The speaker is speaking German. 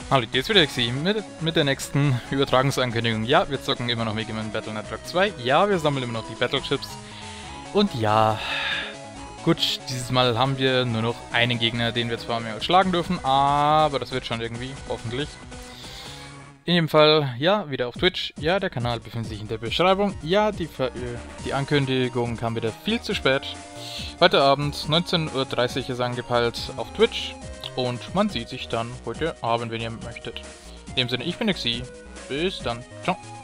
Hallo, jetzt wieder Xi mit der nächsten Übertragungsankündigung. Ja, wir zocken immer noch Mega Man Battle Network 2. Ja, wir sammeln immer noch die Battlechips. Und ja, gut, dieses Mal haben wir nur noch einen Gegner, den wir zwar mehr schlagen dürfen, aber das wird schon irgendwie, hoffentlich. In jedem Fall, ja, wieder auf Twitch. Ja, der Kanal befindet sich in der Beschreibung. Ja, die Ankündigung kam wieder viel zu spät. Heute Abend, 19:30 Uhr ist angepeilt auf Twitch. Und man sieht sich dann heute Abend, wenn ihr möchtet. In dem Sinne, ich bin der Xi. Bis dann. Ciao.